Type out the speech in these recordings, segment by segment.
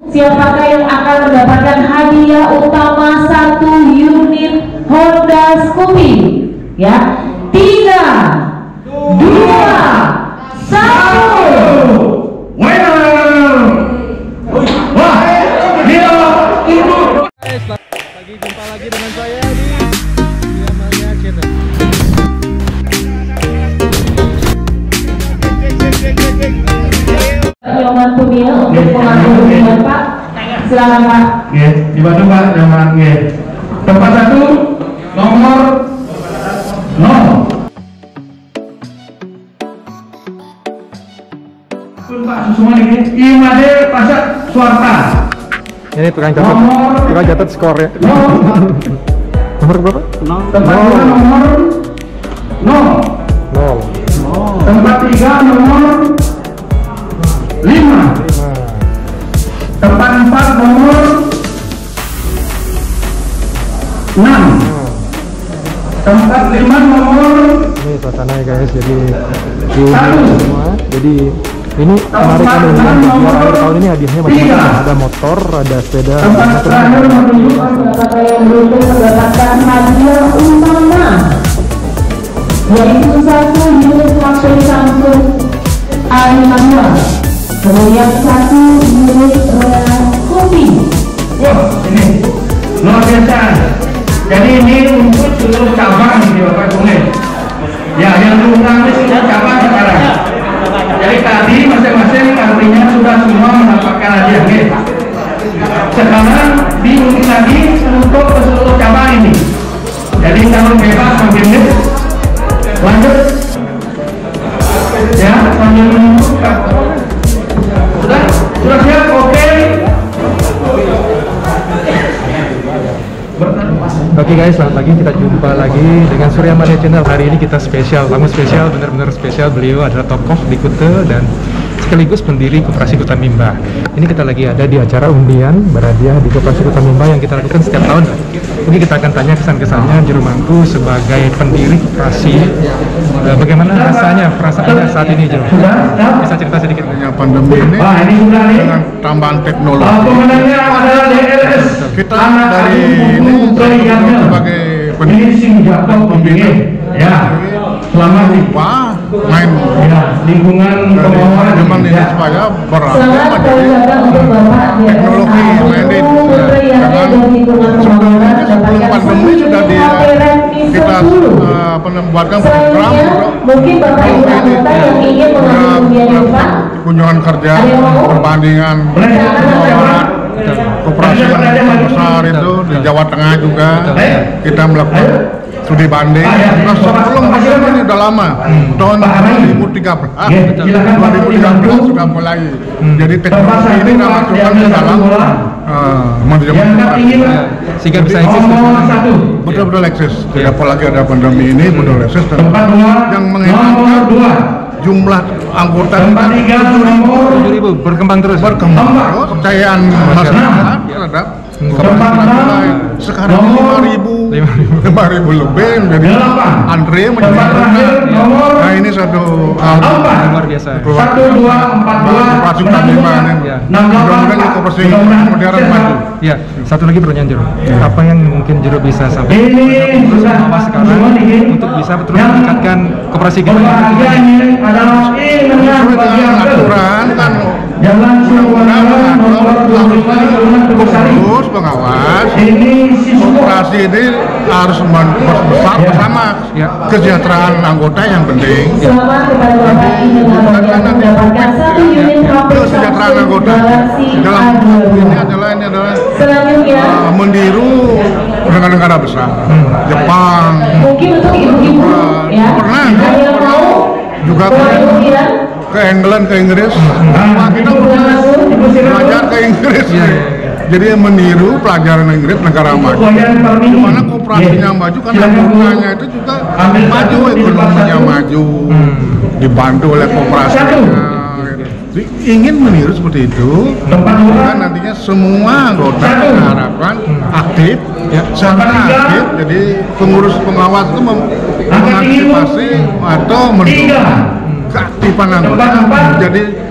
Siapakah yang akan mendapatkan hadiah utama 1 unit Honda Scoopy? Ya, 3, 2, 1. Winner! Wah, dia itu. Lagi jumpa lagi dengan saya di Yamania Channel. Nyoman Tumil untuk mengatur dengan Pak. Silakan Pak. Dibantu Pak, Nyoman. Tempat 1, nomor 0. Pak Susuma ini Imade Pasak Suarta. Ini tukang catat skor ya. Nomor berapa? Tempat 2 nomor 0. Tempat 3 nomor 5. Tempat 4 nomor 6. Tempat 5 nomor. Ini suasananya guys, jadi semua. Jadi ini kemarin kan dengan akhir tahun ini hadiahnya macam-macam, ada motor, ada sepeda. Tempat terakhir menunjukkan siapakah yang beruntung mendapatkan hadiah utama, yaitu 1 unit HP Samsung A52, kemudian 1 unit kopi. Wah, ini luar biasa. Jadi ini untuk seluruh cabang di Bapak Kulit. Ya, yang diundang ini sudah cabang sekarang. Jadi tadi masing-masing artinya sudah semua mendapatkan hadiah. Sekarang diundi lagi untuk ke seluruh cabang ini. Jadi kalau bebas sambil lanjut. Ya, sambil menunggu. Sudah siap? Oke. Oke guys, selamat pagi, kita jumpa lagi dengan Surya Mania Channel. Hari ini kita spesial, tamu spesial, benar-benar spesial. Beliau adalah tokoh di Kute dan sekaligus pendiri Koperasi Kota Mimba. Ini kita lagi ada di acara undian berhadiah di Koperasi Kota Mimba yang kita lakukan setiap tahun. Mungkin kita akan tanya kesan-kesannya Juru Mangku sebagai pendiri koperasi. Bagaimana rasanya, perasaannya saat ini, Juru? Bisa cerita sedikit? Pandemi ini dengan tambahan teknologi, kita dari ini sebagai pembina ya, selamat lupa main lingkungan kemauan cuman ini supaya berarti teknologi mainin dengan sebelum pandemi sudah kita membuatkan program kunjungan kerja perbandingan koperasi yang besar itu di Jawa Tengah juga kita melakukan studi banding. Nah, sebelum pandemi ini udah lama, tahun 2013 sudah mulai. Jadi teknologi ini kita masukkan ke dalam manajemen koperasi sehingga bisa eksis. Betul-betul eksis. Apalagi ada pandemi ini betul eksis dan yang menghilangkan jumlah anggota 7.000 berkembang terus. Kepercayaan masyarakat terhadap koperasi sekarang 5.000 lebih menjadi antre menjadi. Nah, ini satu hal luar biasa. 1, 2, 4, 2. Koperasi kami mudah-mudahan koperasi modern maju. Ya, satu lagi pertanyaan Juru. Apa yang mungkin Juru bisa sampaikan kepada sekarang untuk bisa terus meningkatkan koperasi kita? Sesuai dengan aturan kan harus pengawas koperasi ini harus besar bersama kesejahteraan anggota yang penting. Kesejahteraan anggota dalam ini adalah meniru negara-negara besar, Jepang, pernah juga ke England, ke Inggris. Kita pernah belajar ke Inggris. Jadi meniru pelajaran Inggris, negara maju. Di mana koperasinya maju karena anggotanya itu juga maju, ekonominya maju, dibantu oleh koperasinya. Ingin meniru seperti itu, dan nantinya semua anggota kita harapkan aktif, sangat aktif. Jadi pengurus pengawas itu mengantisipasi atau mendukung keaktifan anggota. Jadi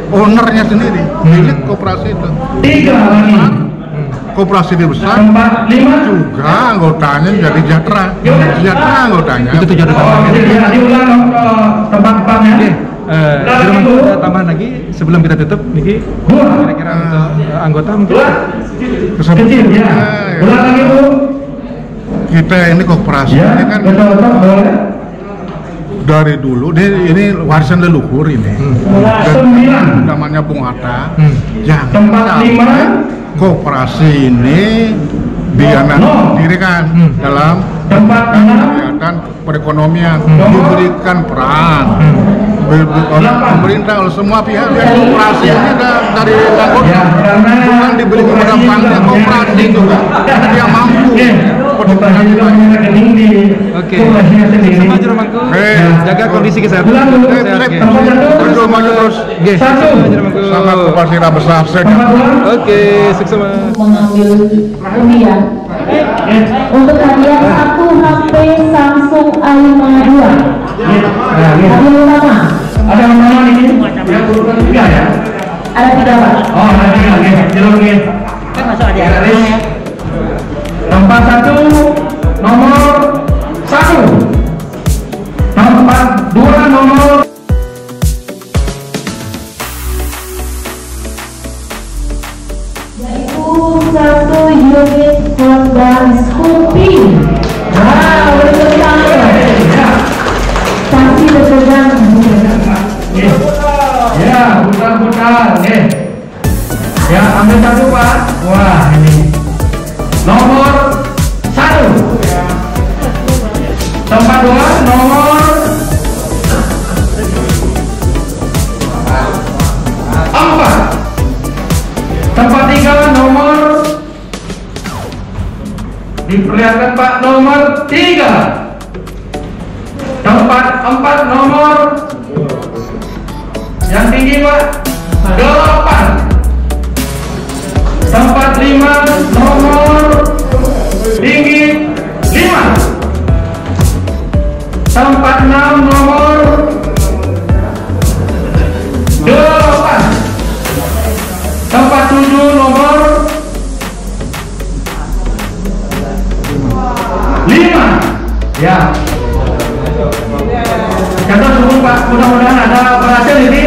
ownernya sendiri, milik koperasi itu. 3 lagi. Koperasi ini besar, Tempat 5. juga anggotanya jadi sejahtera anggotanya. Itu tujuan utama. Jadi ya, diulang tempat 4-nya. Jerman ada tambahan lagi sebelum kita tutup, Niki. Kira-kira untuk anggota mungkin. Kecil ya. Ulang lagi Bu. Kita ini koperasi Ya, ini kan betul boleh. dari dulu ini warisan leluhur ini. Dan 9. namanya Bung Hatta. Jangan Tempat sampai 5. koperasi ini didirikan dalam Tempat 6. kegiatan perekonomian, diberikan peran oleh pemerintah, oleh semua pihak. Koperasi ini dari anggota, Ya, karena bukan diberi kepada panitia koperasi juga, dia mampu. Koperasi itu punya rekening di Oke. koperasinya sendiri. Sama Jermanku. Jaga kondisi kesehatan. Ulang dulu. Sehat, Ge. Maju terus. Ge. Satu. Jermanku. Sangat koperasi besar Tempat sehat. 2. Oke, sukses. mengambil undian untuk hadiah 1 HP Samsung A52 hadiah utama Ada yang mana ini? Yang urutan 3 ya? ada 3 Pak. Oh, ada 3 oke. Jelas oke. Kan masuk ada ya. Tempat 1 nomor 1. Tempat 2 nomor Yaitu 1 unit Honda Scoopy. Wow, bersama. Saksi berpegang. ya, putar-putar. Oke. Ya, ambil 1 Pak. Wah, ini nomor 1. Tempat 2 nomor 4. Tempat 3 nomor, diperlihatkan Pak, nomor 3. Tempat 4 nomor yang tinggi Pak, 8. Tempat 5 nomor tinggi 5. Tempat 6 nomor 8. Tempat 7 nomor 5. Ya. Catat dulu Pak, mudah-mudahan ada berhasil ini.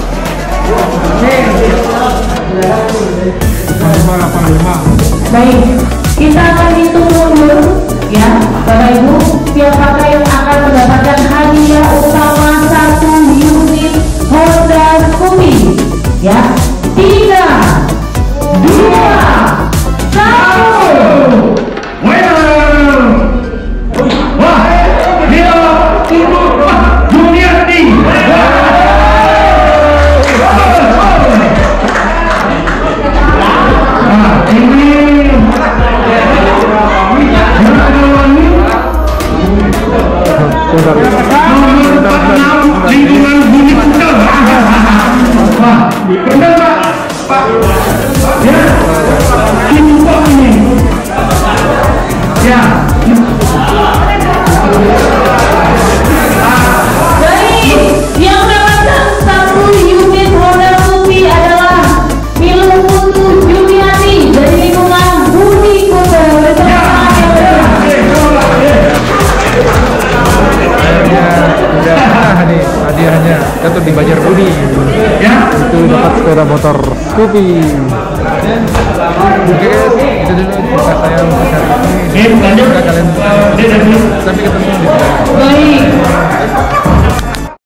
Baik, kita akan hitung mundur ya, Bapak Ibu. Siapakah yang akan mendapatkan hadiah utama 1 unit Honda Scoopy? Ya, 3, 2, 1. Wah, dia untuk Juniarti. Nah, ini nomor 46 lingkungan Bumi Putih. Wah, benar Pak. Ya, ini ini. Ya. Baik, yang mendapatkan 1 unit Honda Scoopy adalah Milu Putu Jumiati dari lingkungan Budi Kota bersama Hadiahnya jatuh di Banjar Budi. Ya. Itu dapat sepeda motor Scoopy. Oke guys, itu dulu cerita saya untuk hari ini. Lanjut. Semoga kalian sampai ketemu di video